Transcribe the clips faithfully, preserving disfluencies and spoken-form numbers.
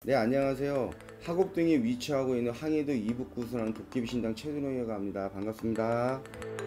네, 안녕하세요. 하곡동에 위치하고 있는 항해도 이북구순항 도깨비신당 최준호라고 합니다. 반갑습니다.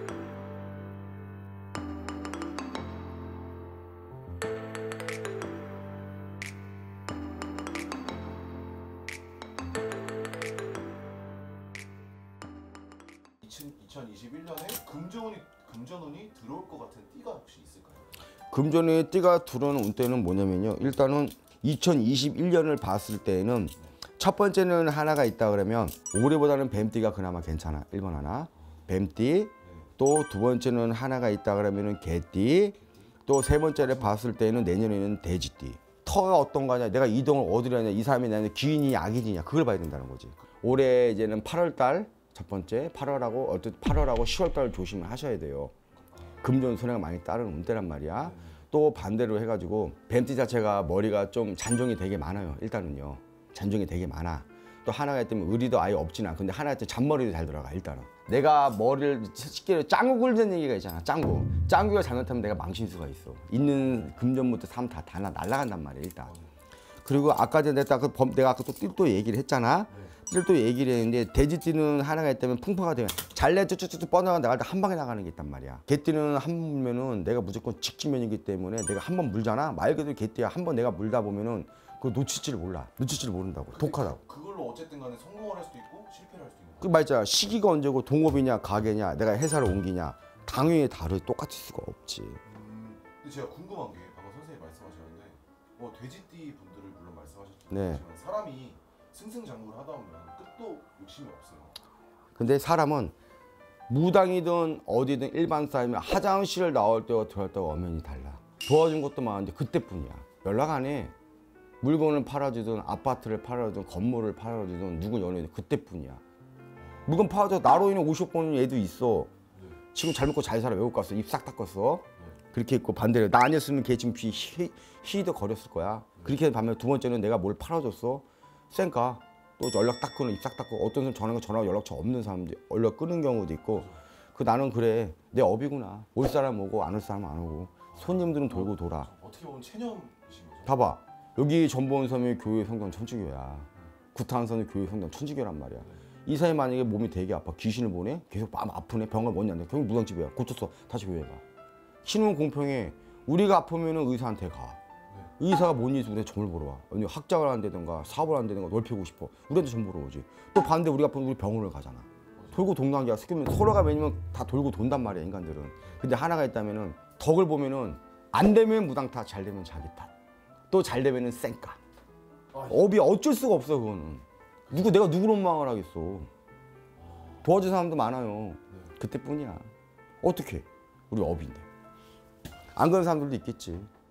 이천이십일 년에 금전운이, 금전운이 들어올 것 같은 띠가 혹시 있을까요? 금전에 띠가 들어오는 때는 뭐냐면요. 일단은 이천이십일 년을 봤을 때는 첫 번째는 하나가 있다 그러면 올해보다는 뱀띠가 그나마 괜찮아. 일 번 하나. 뱀띠. 또 두 번째는 하나가 있다 그러면은 개띠. 또 세 번째를 봤을 때는 내년에는 돼지띠. 터가 어떤 거냐, 내가 이동을 어디로 하냐, 이 사람이 나는 기인이냐 악인이냐 그걸 봐야 된다는 거지. 올해 이제는 팔월 달 첫 번째 팔월하고 어쨌든 팔월하고 시월 달 조심을 하셔야 돼요. 금전 손해가 많이 따르는 운대란 말이야. 또 반대로 해가지고 뱀띠 자체가 머리가 좀 잔종이 되게 많아요. 일단은요, 잔종이 되게 많아. 또 하나가 있다면 의리도 아예 없진 않고, 근데 하나가 있다면 잔머리도 잘 들어가. 일단은 내가 머리를 쉽게 짱구 굴리는 얘기가 있잖아. 짱구 짱구가 잘못하면 내가 망칠 수가 있어. 있는 금전부터 삶 다 다 날아간단 말이야 일단. 그리고 아까 전에 딱 그 범, 내가 아까 또 띠도 얘기를 했잖아. 띠도 얘기를 했는데 돼지띠는 하나가 있다면 풍파가 되면 잘내 쭉쭉쭉 뻗어나가 나갈 때 한 방에 나가는 게 있단 말이야. 개띠는 한 번 물면은 내가 무조건 직지면이기 때문에 내가 한 번 물잖아. 말 그대로 개띠야. 한 번 내가 물다 보면은 그거 놓칠 줄 몰라. 놓칠 줄 모른다고. 독하다고. 그걸로 어쨌든 간에 성공을 할 수도 있고 실패를 할 수도 있는 그 말이잖아. 시기가 언제고 동업이냐 가게냐 내가 회사를 옮기냐 당연히 다르 똑같을 수가 없지. 음, 근데 제가 궁금한 게 방금 선생님이 말씀하셨는데 뭐 돼지띠 분들을 물론 말씀하셨지만 네. 사람이 승승장구를 하다 보면 끝도 욕심이 없어요. 근데 사람은 무당이든 어디든 일반 사람이 화장실을 나올 때와 들어갈 때와 엄연히 달라. 도와준 것도 많은데 그때뿐이야. 연락 안 해. 물건을 팔아주든 아파트를 팔아주든 건물을 팔아주든 누구 연애든 그때뿐이야. 물건 팔아줘 나로 인해 오십 번은 애도 있어. 지금 잘 먹고 잘 살아. 외국 갔어. 입 싹 닦았어. 그렇게 있고 반대로 나 아니었으면 걔 지금 휘, 휘, 휘도 거렸을 거야. 그렇게 반면 두 번째는 내가 뭘 팔아줬어. 쌩까 또 연락 딱 끊어. 입 싹 닦고 어떤 사람 전화가 전화 연락처 없는 사람들 연락 끊는 경우도 있고. 그 나는 그래 내 업이구나. 올 사람 오고 안 올 사람 안 오고 손님들은 돌고 돌아. 어떻게 보면 체념이신 거죠? 봐봐 여기 전보원섬이 교회 성당 천주교야. 구타한선이 교회 성당 천주교란 말이야. 이 사람이 만약에 몸이 되게 아파 귀신을 보내 계속 마음 아프네 병을 못 냐는데 결국 무당집이야. 고쳤어 다시 교회 가. 신은 공평해. 우리가 아프면 의사한테 가. 의사가 뭔 일이 우리한테 점을 보러 와. 아니 학장을 한다든가 사업을 한다든가 넓히고 싶어. 우리한테 점 보러 오지. 또 반대 우리가 아프면 우리 병원을 가잖아. 돌고 동단계야. 서로가 왜냐면 다 돌고 돈단 말이야 인간들은. 근데 하나가 있다면은 덕을 보면은 안 되면 무당 탓, 잘 되면 자기 탓. 또 잘 되면은 쌩까. 업이 어쩔 수가 없어 그거는. 누구 내가 누구를 원망을 하겠어. 도와줄 사람도 많아요. 그때뿐이야. 어떻게? 우리 업인데. 안 그런 사람들도 있겠지.